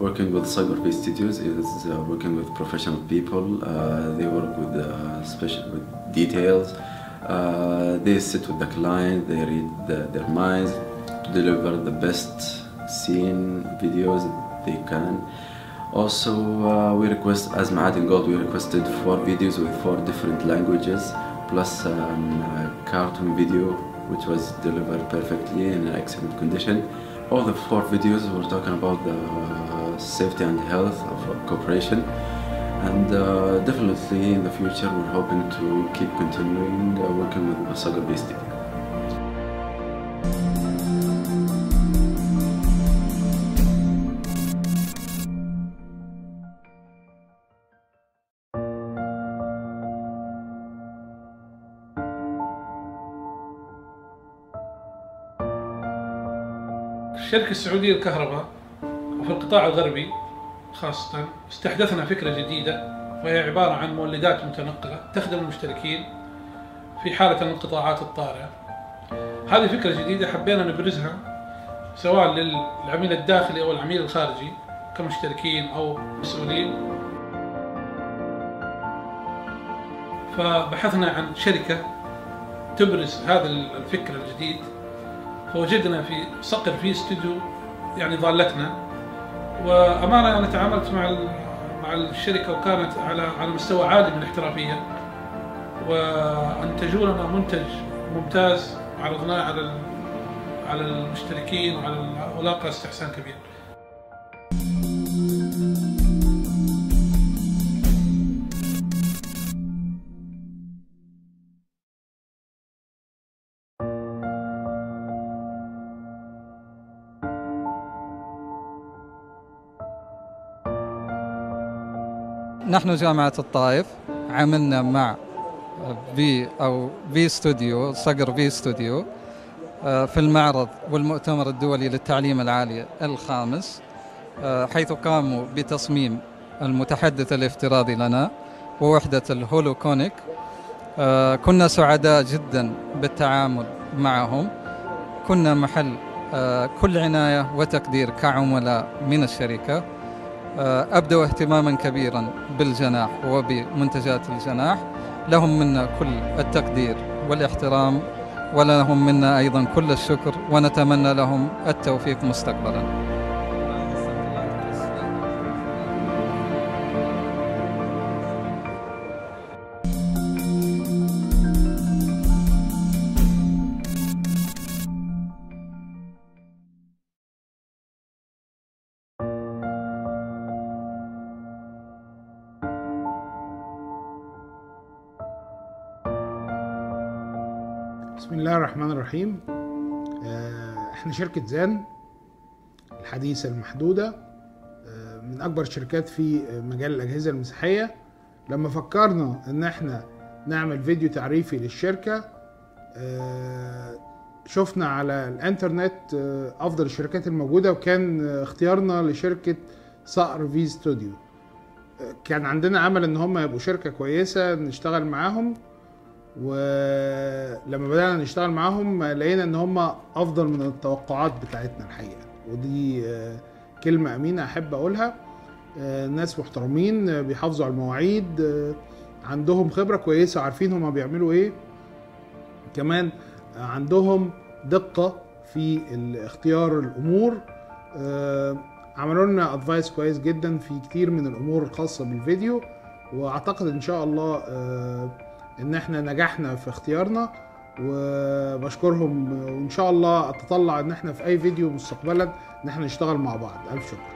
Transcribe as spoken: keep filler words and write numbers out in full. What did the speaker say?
working with Sagor V Studios is uh, working with professional people. Uh, they work with uh, special with details. Uh, they sit with the client. They read the, their minds to deliver the best scene videos they can. Also, uh, we request, as Maat in Gold, we requested four videos with four different languages, plus um, a cartoon video, which was delivered perfectly in an excellent condition. All the four videos were talking about the safety and health of cooperation, and uh, definitely in the future we're hoping to keep continuing uh, working with Sagor V Studio. الشركة السعودية للكهرباء وفي القطاع الغربي خاصة استحدثنا فكرة جديدة، وهي عبارة عن مولدات متنقلة تخدم المشتركين في حالة الانقطاعات الطارئة. هذه فكرة جديدة حبينا نبرزها سواء للعميل الداخلي أو العميل الخارجي كمشتركين أو مسؤولين. فبحثنا عن شركة تبرز هذا الفكر الجديد، فوجدنا في صقر في استوديو يعني ضالتنا. وامانه انا تعاملت مع مع الشركه وكانت على على مستوى عالي من الاحترافيه، وانتجوا لنا منتج ممتاز عرضناه على على المشتركين وعلى ولاقى استحسان كبير. نحن جامعة الطائف عملنا مع في أو في ستوديو صقر في ستوديو في المعرض والمؤتمر الدولي للتعليم العالي الخامس، حيث قاموا بتصميم المتحدث الافتراضي لنا ووحدة الهولوكونيك. كنا سعداء جدا بالتعامل معهم، كنا محل كل عناية وتقدير كعملاء من الشركة. أبدوا اهتماما كبيرا بالجناح وبمنتجات الجناح، لهم منا كل التقدير والاحترام، ولهم منا أيضا كل الشكر، ونتمنى لهم التوفيق مستقبلا. بسم الله الرحمن الرحيم. احنا شركة زان الحديثة المحدودة، من اكبر الشركات في مجال الاجهزة المساحية. لما فكرنا ان احنا نعمل فيديو تعريفي للشركة، شفنا على الانترنت افضل الشركات الموجودة، وكان اختيارنا لشركة صقر في ستوديو. كان عندنا امل ان هم يبقوا شركة كويسة نشتغل معاهم، ولما بدأنا نشتغل معاهم لقينا ان هم افضل من التوقعات بتاعتنا الحقيقة، ودي كلمة امينة احب اقولها. ناس محترمين، بيحافظوا على المواعيد، عندهم خبرة كويسة، عارفين هما بيعملوا ايه. كمان عندهم دقة في اختيار الامور، عملوا لنا ادفايس كويس جدا في كتير من الامور الخاصة بالفيديو، واعتقد ان شاء الله ان احنا نجحنا في اختيارنا، وبشكرهم. وان شاء الله اتطلع ان احنا في اي فيديو مستقبلا ان احنا نشتغل مع بعض. الف شكر.